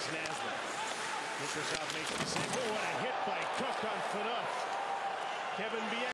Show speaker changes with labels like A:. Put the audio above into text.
A: Dennis Naslund. Microsoft makes the save. Oh, what a hit by Cook on Phaneuf. Kevin Bieksa.